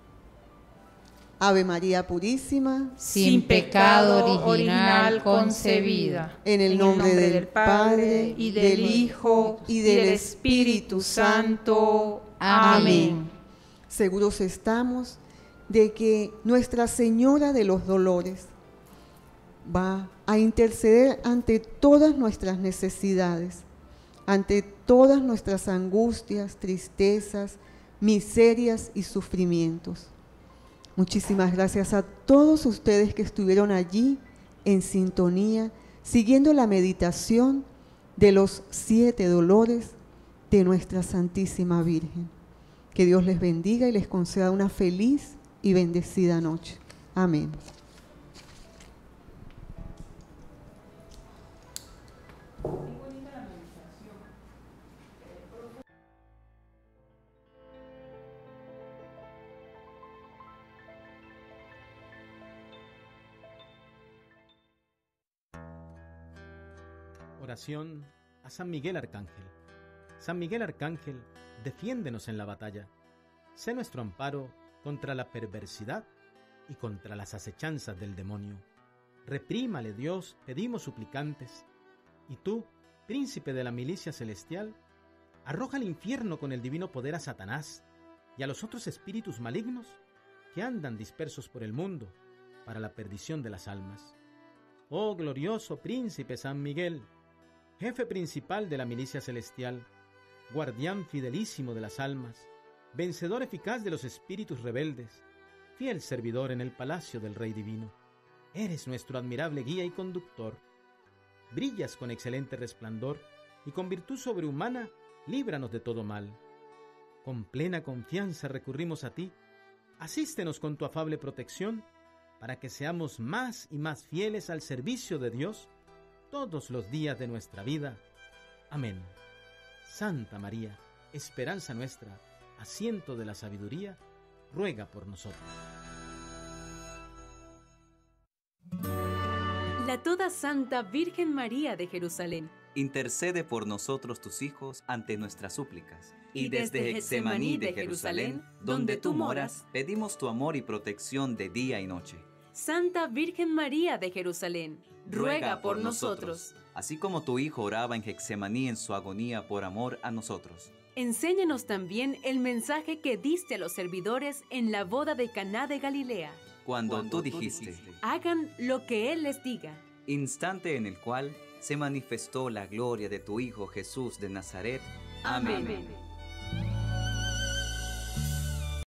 Ave María Purísima, sin pecado original concebida. En el nombre del Padre, y del Hijo, y del Espíritu Santo. Amén. Seguros estamos de que Nuestra Señora de los Dolores va a interceder ante todas nuestras necesidades, ante todas nuestras angustias, tristezas, miserias y sufrimientos. Muchísimas gracias a todos ustedes que estuvieron allí en sintonía, siguiendo la meditación de los 7 dolores de nuestra Santísima Virgen. Que Dios les bendiga y les conceda una feliz y bendecida noche. Amén. Oración a San Miguel Arcángel. San Miguel Arcángel, defiéndenos en la batalla. Sé nuestro amparo contra la perversidad y contra las acechanzas del demonio. Reprímale, Dios, pedimos suplicantes. Y tú, príncipe de la milicia celestial, arroja al infierno con el divino poder a Satanás y a los otros espíritus malignos que andan dispersos por el mundo para la perdición de las almas. Oh glorioso príncipe San Miguel, jefe principal de la milicia celestial, guardián fidelísimo de las almas, vencedor eficaz de los espíritus rebeldes, fiel servidor en el palacio del Rey Divino. Eres nuestro admirable guía y conductor. Brillas con excelente resplandor y con virtud sobrehumana, líbranos de todo mal. Con plena confianza recurrimos a ti. Asístenos con tu afable protección para que seamos más y más fieles al servicio de Dios todos los días de nuestra vida. Amén. Santa María, esperanza nuestra, asiento de la sabiduría, ruega por nosotros. La toda Santa Virgen María de Jerusalén, intercede por nosotros tus hijos ante nuestras súplicas. Y desde Getsemaní de Jerusalén, donde tú moras, pedimos tu amor y protección de día y noche. Santa Virgen María de Jerusalén, ruega por nosotros. Así como tu Hijo oraba en Getsemaní en su agonía por amor a nosotros. Enséñanos también el mensaje que diste a los servidores en la boda de Caná de Galilea. Cuando tú dijiste, hagan lo que Él les diga. Instante en el cual se manifestó la gloria de tu Hijo Jesús de Nazaret. Amén.